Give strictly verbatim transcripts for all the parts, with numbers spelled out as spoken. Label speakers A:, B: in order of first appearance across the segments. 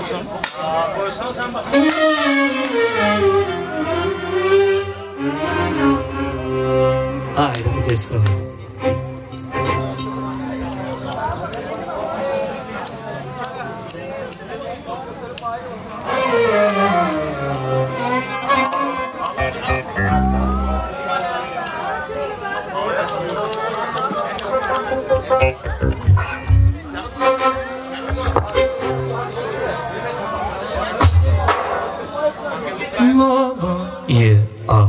A: olsun.
B: Aa, koysana sen bak.
A: Haydi desin. Yeah, ah.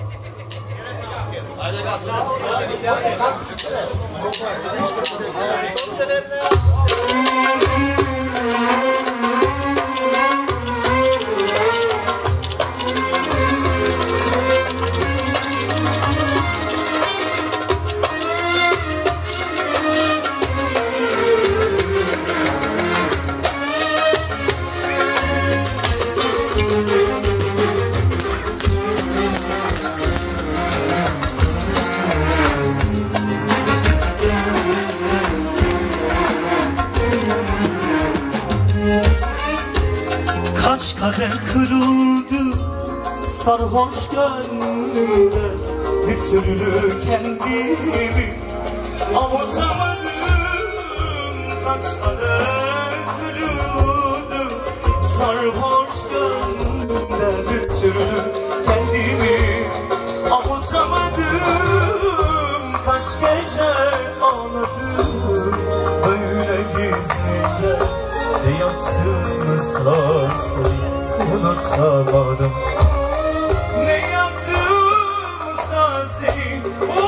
A: Kaç kadeh kırıldı sarhoş gönlümde, bir türlü kendimi avutamadım. Kaç kadeh kırıldı sarhoş gönlümde, bir türlü kendimi avutamadım. Kaç gece ağladım böyle gizlice, ne yaptığımızsa seni unutamadım. Ne yaptığımızsa seni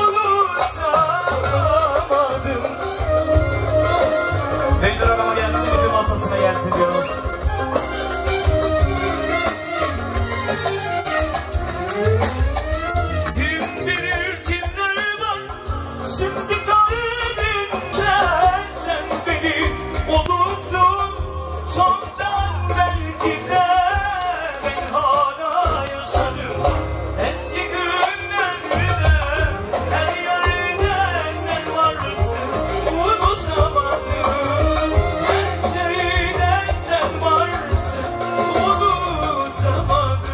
A: unutamadım. Beyler arama gelsin, bütün masasına gelsin diyoruz. Kim bilir kimler var şimdi kalbimde, sen beni unuttun çoktan belki de. Ben hala yaşarım eski günlerde, her yerde sen varsın unutamadım. Her şeyde sen varsın unutamadım.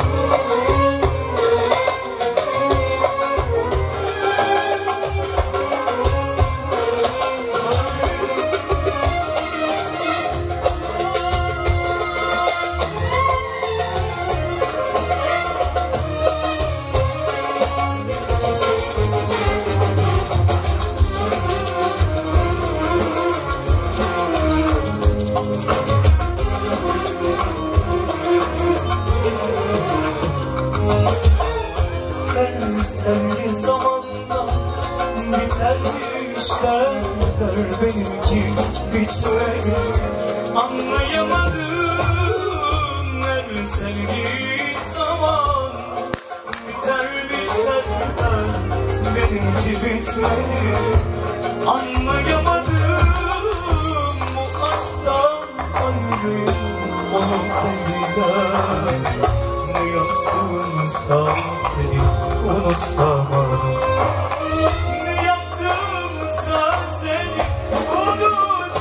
A: Her sevgi zamanla bitermiş derler, benimki bitmedi. Anlayamadım, her sevgi zamanla bitermiş derler, benimki bitmedi. Anlayamadım, bu aşktan ayrıyım onun elinden. Ne yaptımsa seni unutamadım. Ne yaptımsa seni unutamadım.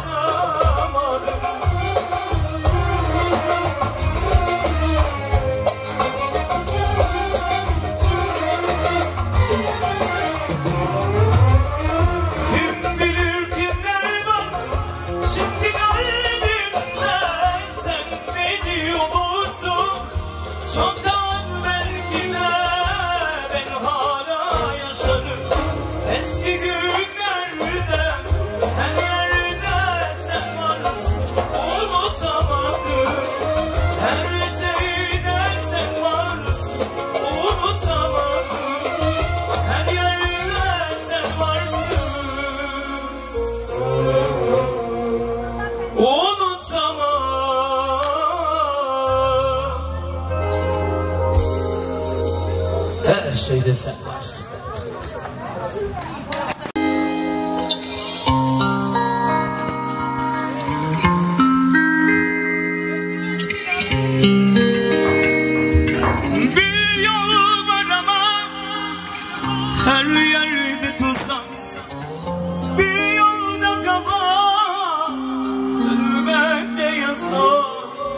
A: Kim bilir kimler var şimdi kalbimde, sen beni unuttun çoktan belki de. Ben hala yaşarım eski günlerde, her yerde sen varsın unutamadım. Her şeyde sen varsın unutamadım. Her yerde sen varsın unutamadım. Her şeyde sen varsın. Bir yol var ama her yerde tuzak. Bir yolda kaba, ölmek de yasak.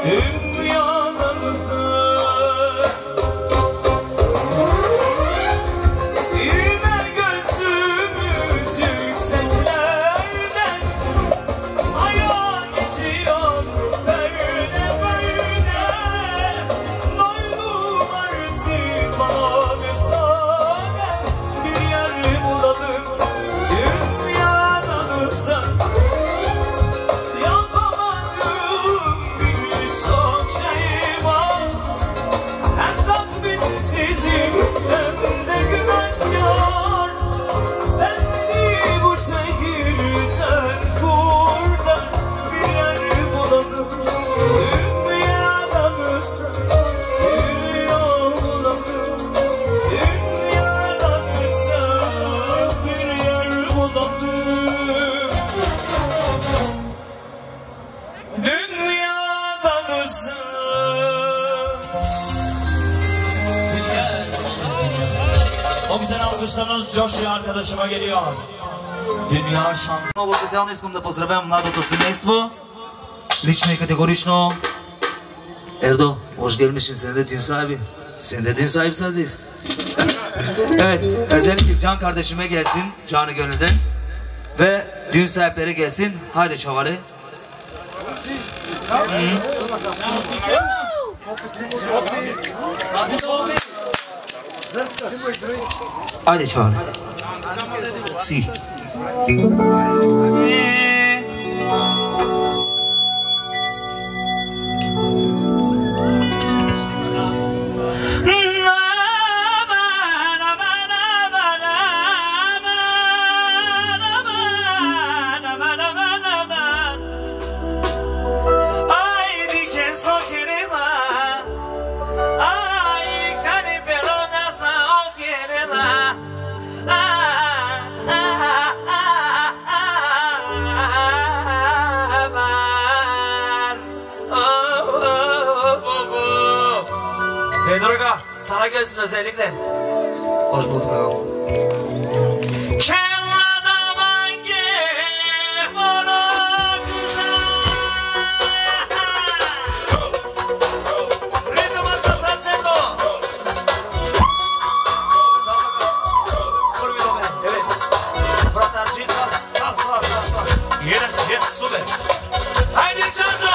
A: Dünyadanızı yine gözümüz yükseklerden aya geçiyor böyle böyle. Doydum artık bana müsaade, bir yer bulalım dünyadanızı. Yapamadığım birçok şey var. Hem tatminsizim hem de günahkar. Sen beni bu şehirden kurtar, bir yer bulalım dünyadanızı. Bir yol bulalım dünyadanızı, bir yer bulalım dünyadanızı. O güzel alkışlarınız coşuyor arkadaşıma geliyor. Dünya şampiyonu.
C: Много специално искам да поздравя младото семейство. Лично и категорично. Erdo, hoş gelmişsin. Sen de dün sahibi. Sen de dün sahibi sendeyiz. Evet, özellikle Can kardeşime gelsin, canı gönülden. Ve düğün sahipleri gelsin. Haydi çavarı. Haydi çavarı. Si.
A: Pedro'ga sana gelsin özellikle.
C: Hoş bulduk ağam.
A: Haydi Çanço.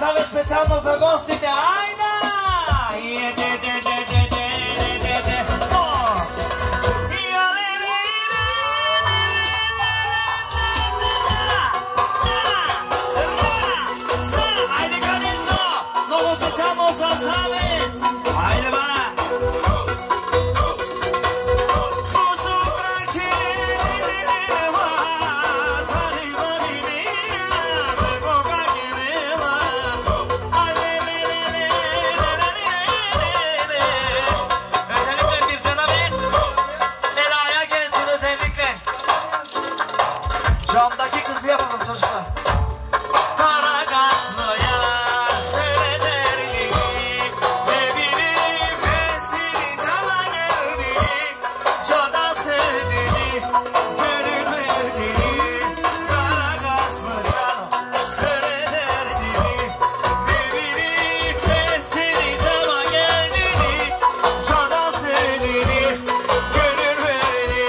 A: Pozdrawiam specjalno za gości te Ajna! Ajde Kanico! Novo specjalno za Zavet! Ajde bana! Camdaki kızı yapalım çocuklar. Kara kaşlı yar severdi, ne bileyim ben seni cana geldi, cana sevdi, görünmedi. Kara kaşlı yar severdi, ne bileyim ben seni cana geldi, cana sevdi, görünmedi.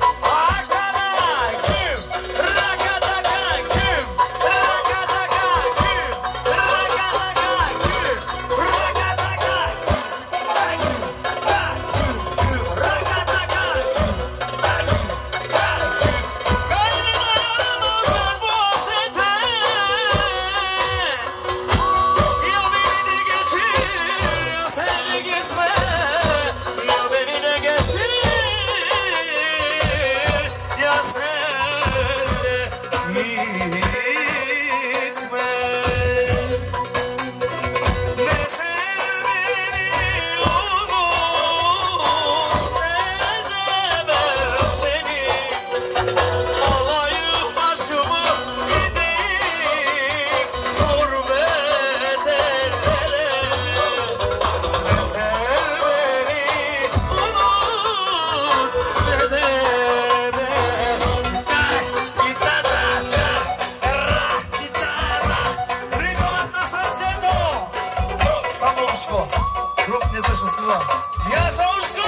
A: Рук не слышно слова. Я Саушко!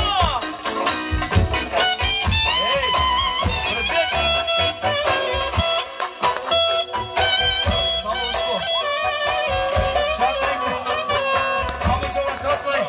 A: Эй, прочек! Саушко! Шатлай мы! Хамишова шатлай!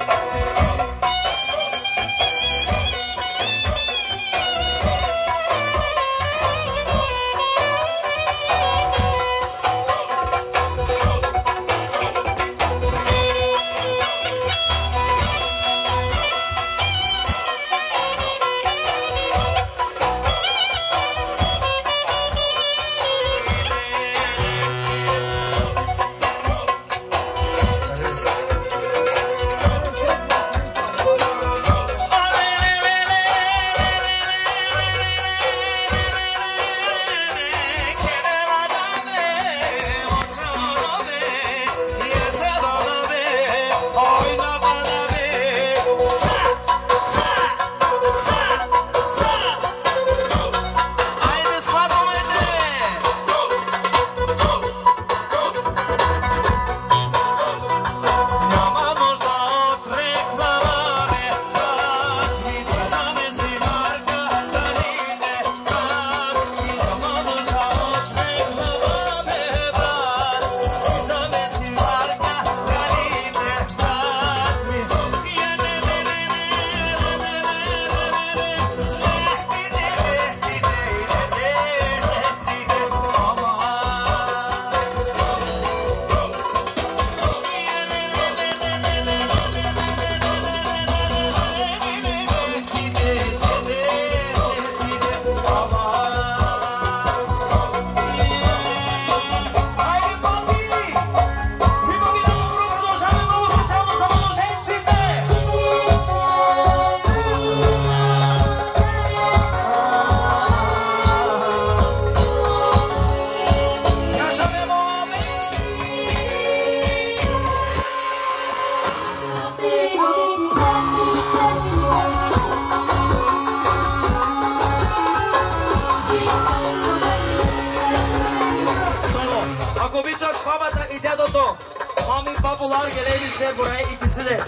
A: Mami babular geleymişler buraya ikisi de.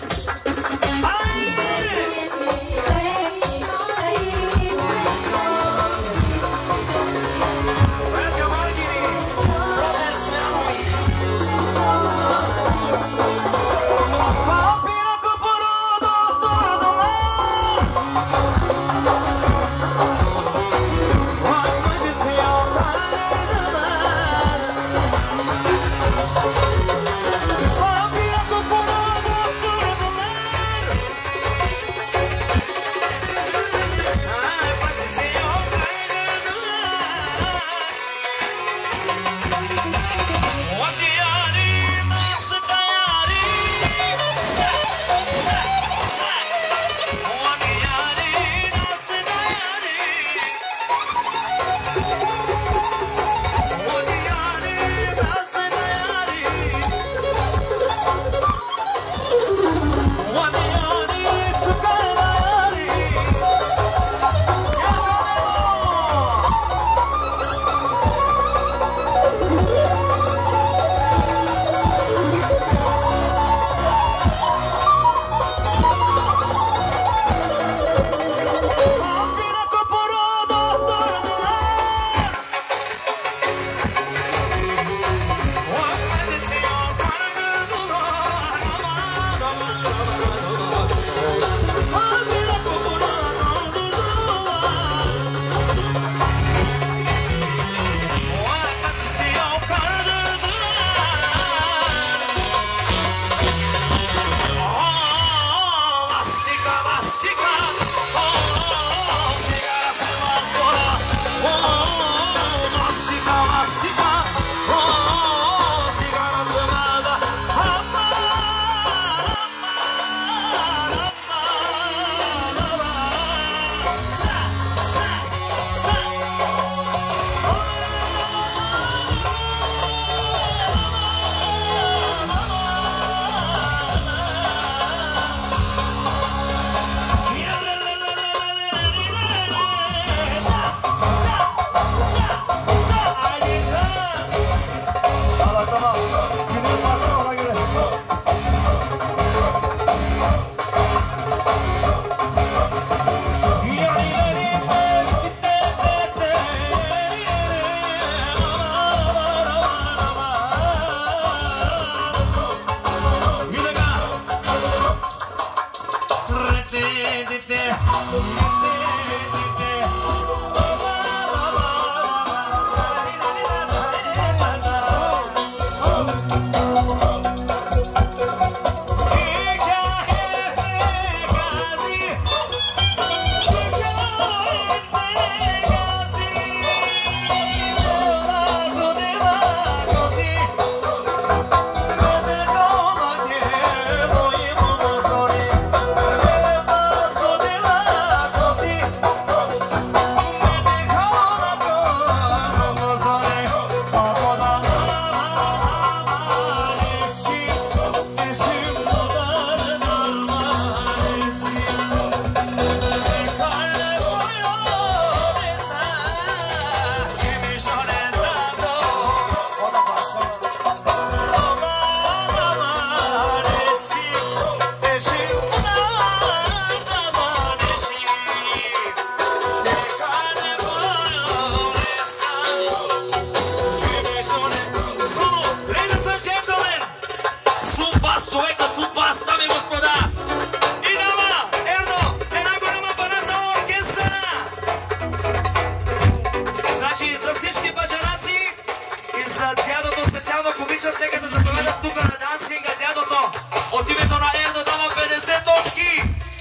C: всички баджанаци и за дядото специално комичат, нека да заповедат тук на дансинга дядото. От името на Ердо дава петдесет точки.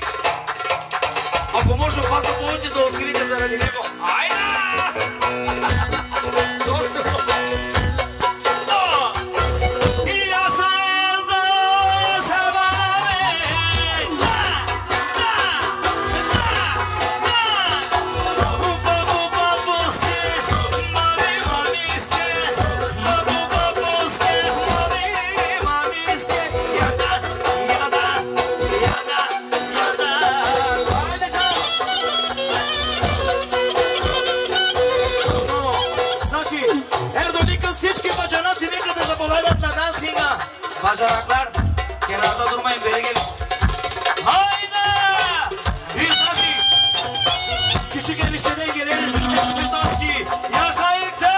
C: Ако може от вас да получи да усилите заради него. Айда! Точно! Бажаракlar, kenarda durmayın, beri gelin. Haydi! İzdaşı! Küçük enişteden gelelim. Svetoski, yaşayırca!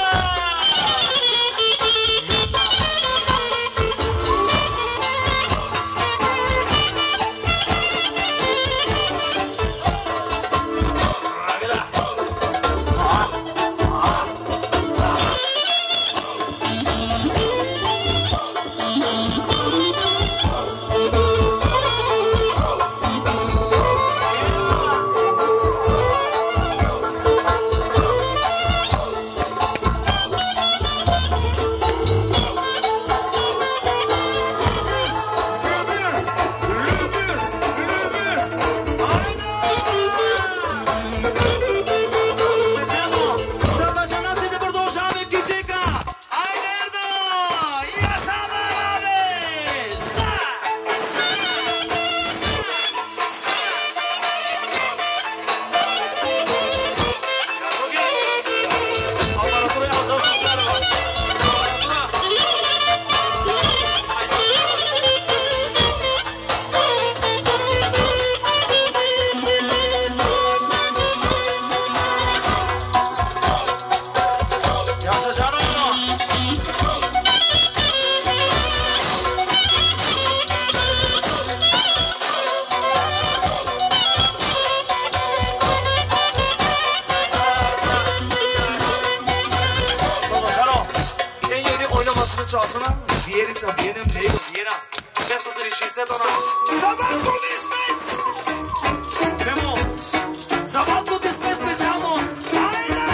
C: Çalsana, diğeri sen, diğerim değil, diğerim. Mesut Rişiset ona. Zaman bu dismet! Memo, zaman bu dismet specijalno. Ajde!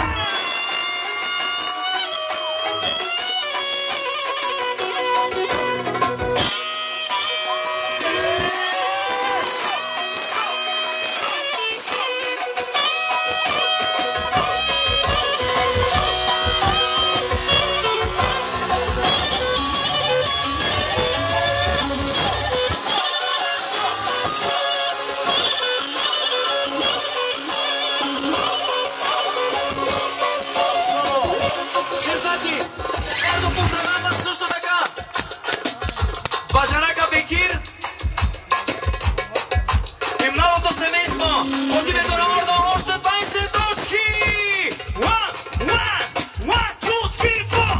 C: Бажарака Бекир и младото семейство от името на Ордо още двайсет точки! One, one, one, two, three, four!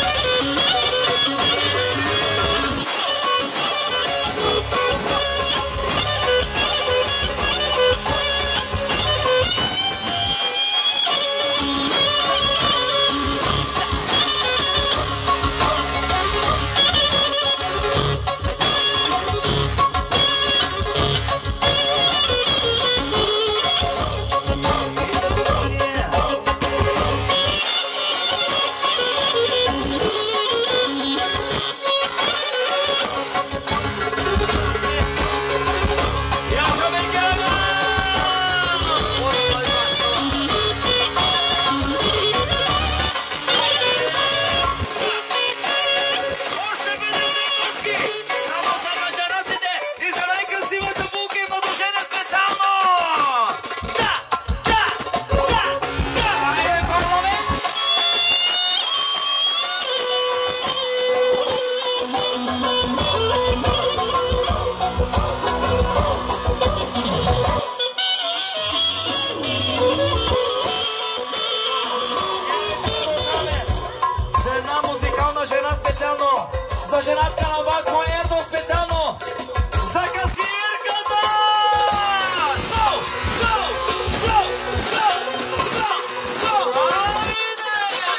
C: За женатка на Вако Ердо специално за касиерката! Шоу! Шоу! Шоу! Шоу! Шоу! Шоу! Айде!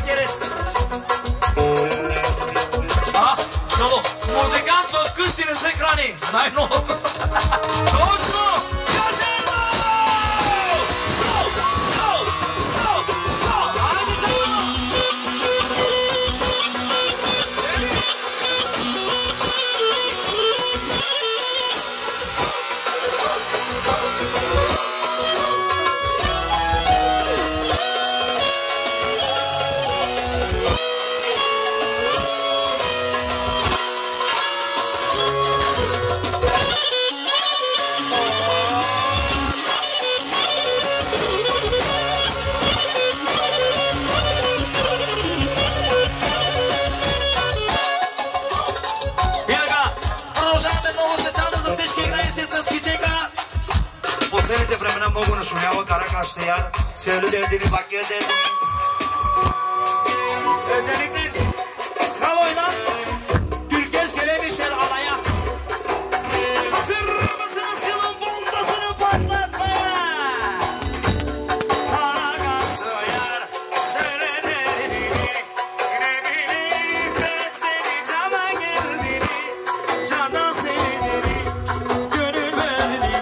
C: Bakeres. Ah, solo. Muzikant v kuštini z ekrani. Naj noto. Točno. Kažemo! So, so, so, so. Ajde, čemo.
D: Последните времена много нашумява Каракаш Теяр, Селю дerdini, Bakir derdini. Özellikle Kaloy'la Türkeş gelemişler alaya. Hazır mısınız yılın bombasını patlatmaya? Karakaş Teyar, söyle derdini, ne bileyim ben seni cana geldiğini, cana sevdiğini, gönül verdiğini.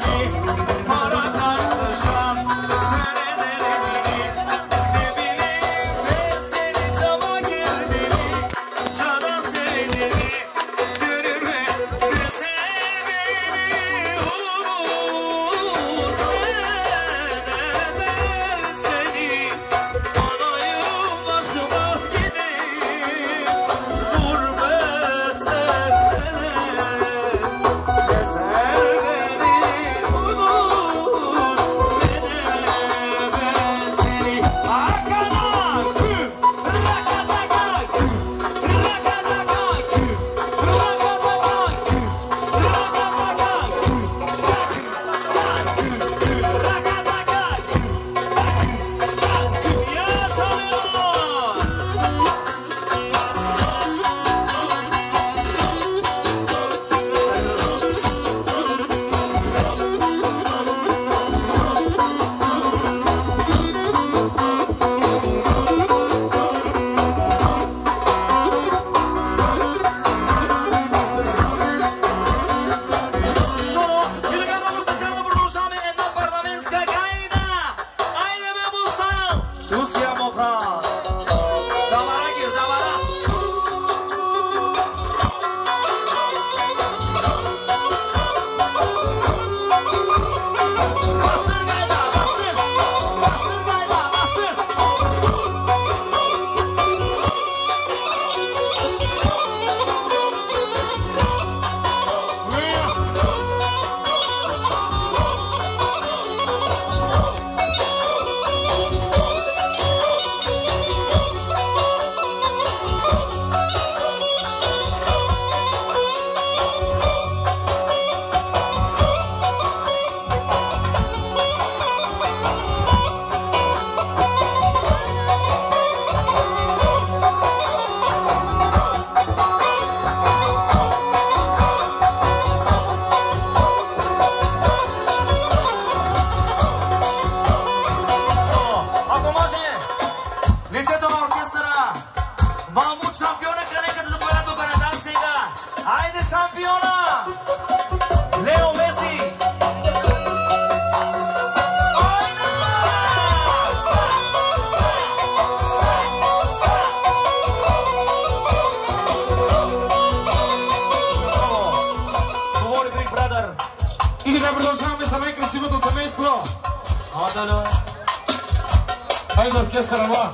E: Haydi orkestra var.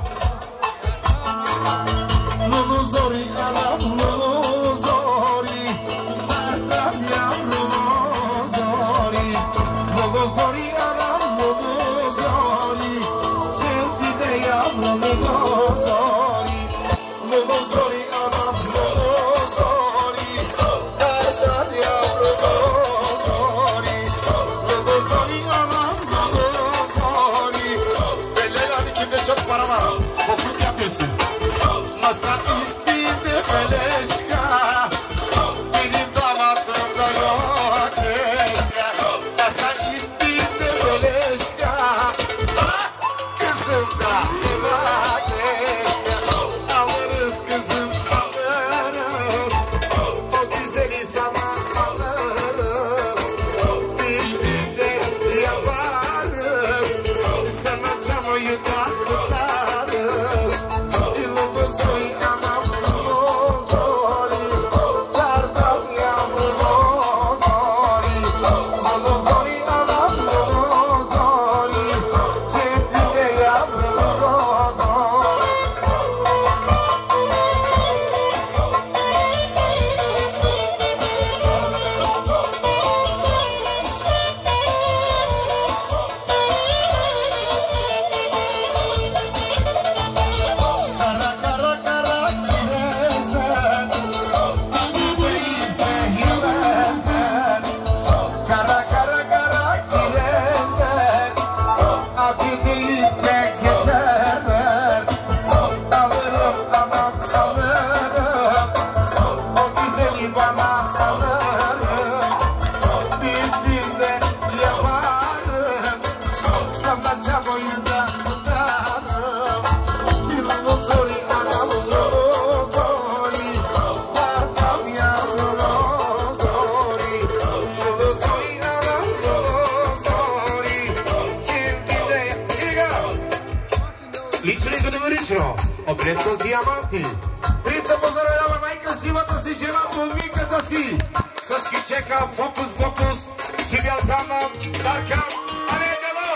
E: Lulu zori anam lulu zori, Ardan yavrum zori. Lulu zori anam lulu zori, Çeldi de yavrum lulu zori. Lulu zori anam lulu zori, Ardan yavrum lulu zori. Lulu zori anam lulu zori. Belli hani kimde çok para var, bokluk yapıyorsun. Masa üstünde feleşka, benim damatımda yok eşka. Masa üstünde feleşka, kızım da yok eşka. Предкос диаманти. Принца поздравява най-красивата си жена, половинката си. С кичека, фокус, фокус, си бял цана, Даркан, але дело!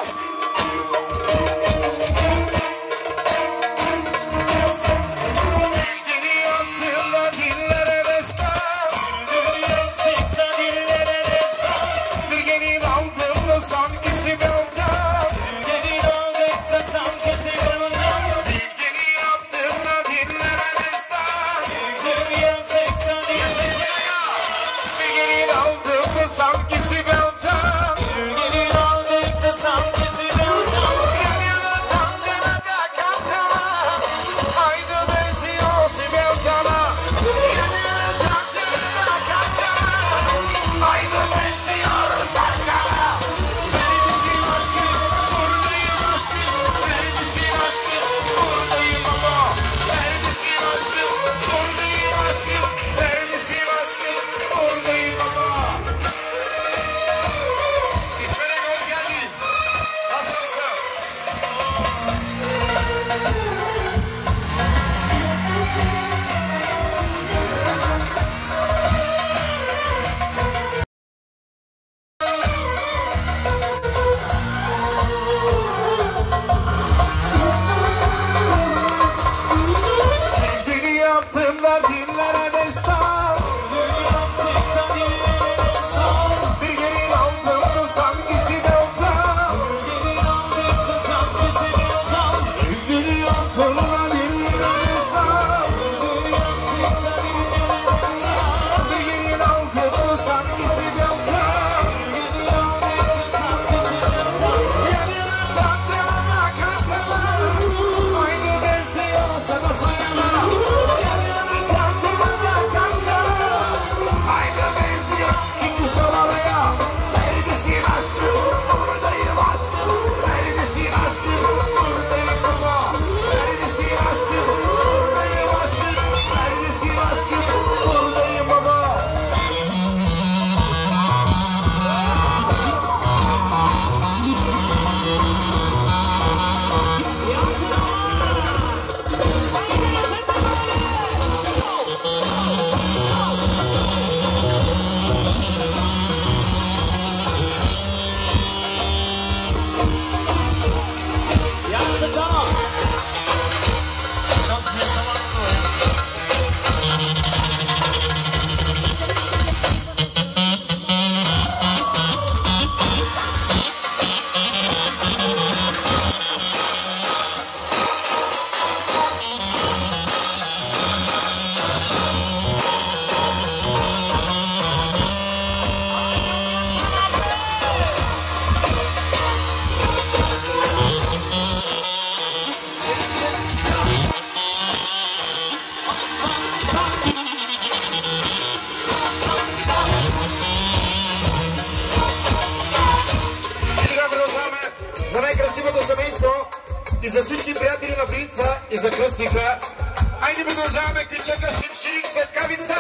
E: И за всички приятели на принца и за кръстника. Айде продължаваме кичека Шимширик Светкавица.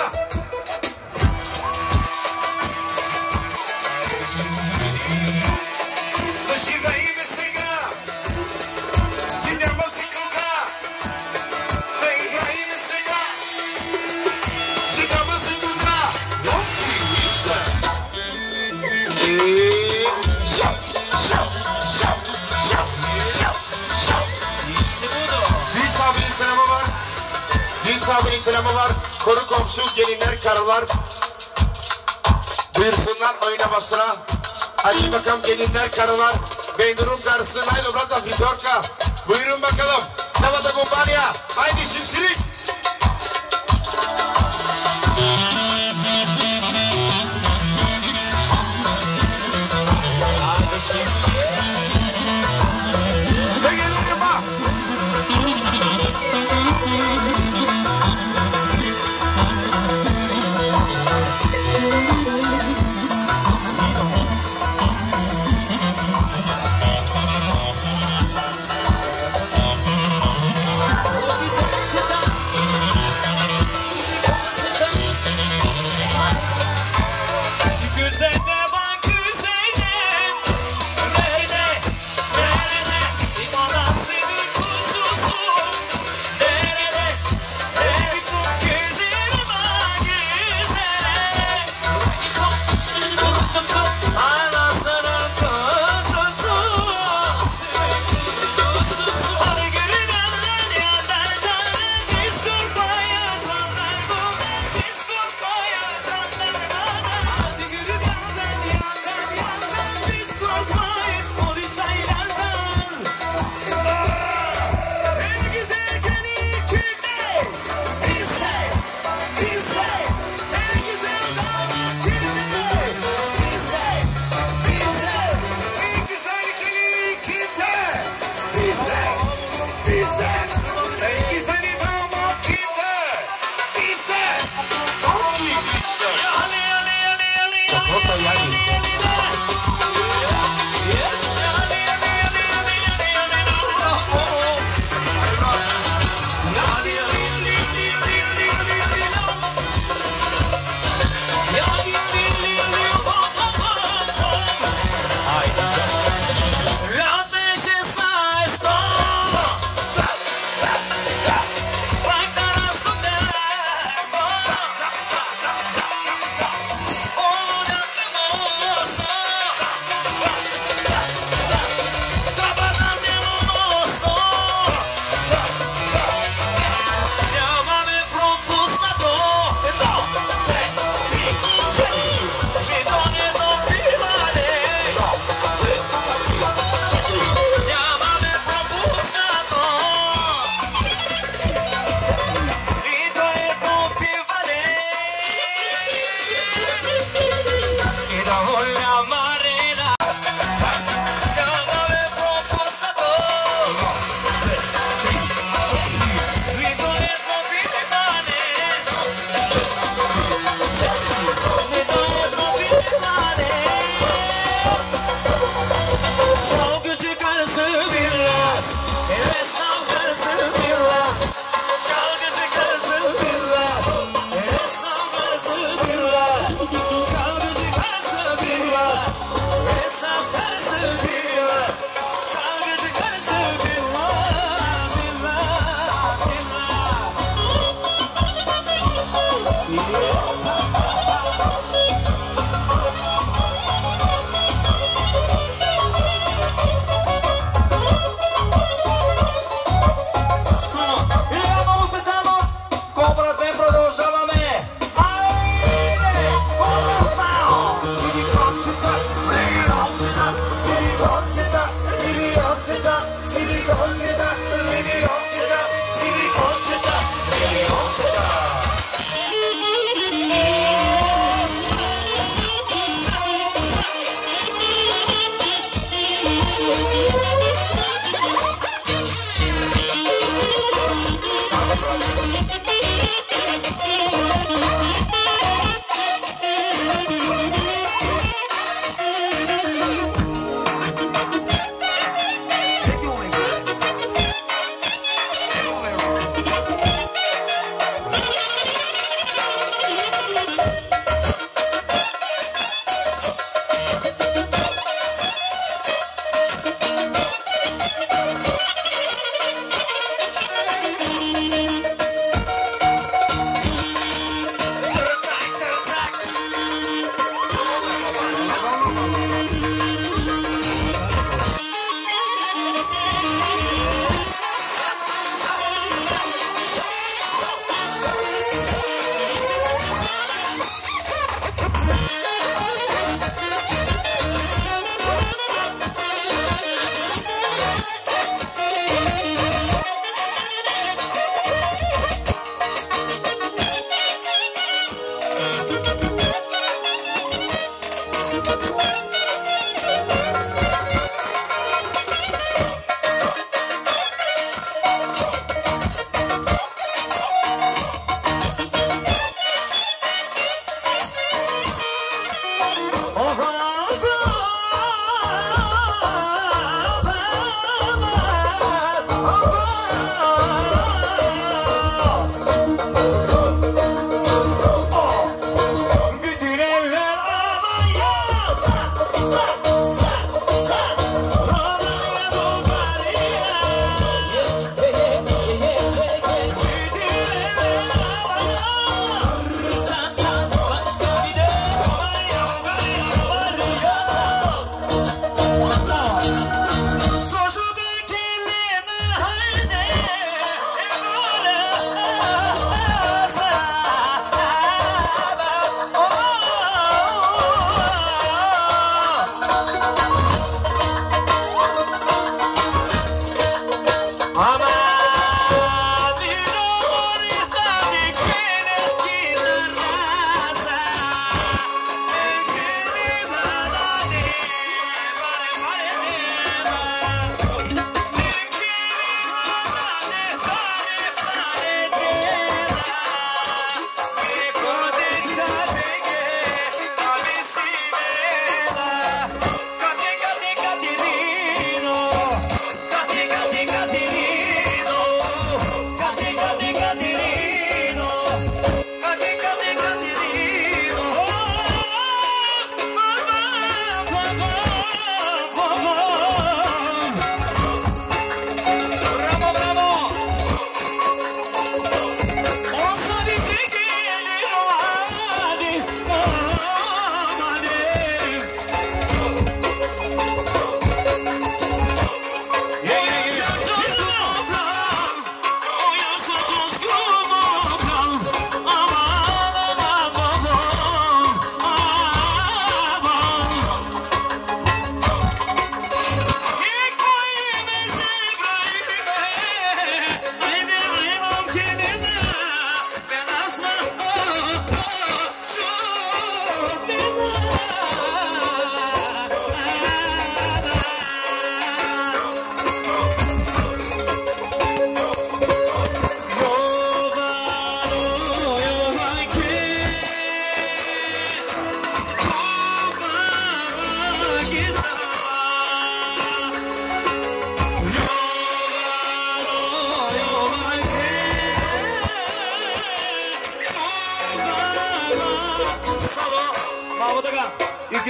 E: Да живееме сега, че няма си кога. Да играеме сега, че няма си кога. Зонски миша. И шап, шап, шап, шап, шап, şap. Bir sabri selamı var. Bir sabri selamı var. Koru komşu gelinler karılar. Buyursunlar oynamasına. Hadi bakalım gelinler karılar. Beynur'un karısı Naydo Branda Frizorka. Buyurun bakalım. Sabata kumpanya. Haydi Şimşirik. Haydi Şimşirik.
A: Nerede, nerede, limana senin kuzusu. Nerede
E: famosa yani.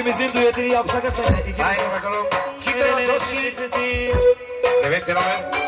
C: ikimizin düetini yapsak ha seni.
E: Haydi bakalım. Kimden o tosi? Evet beraber.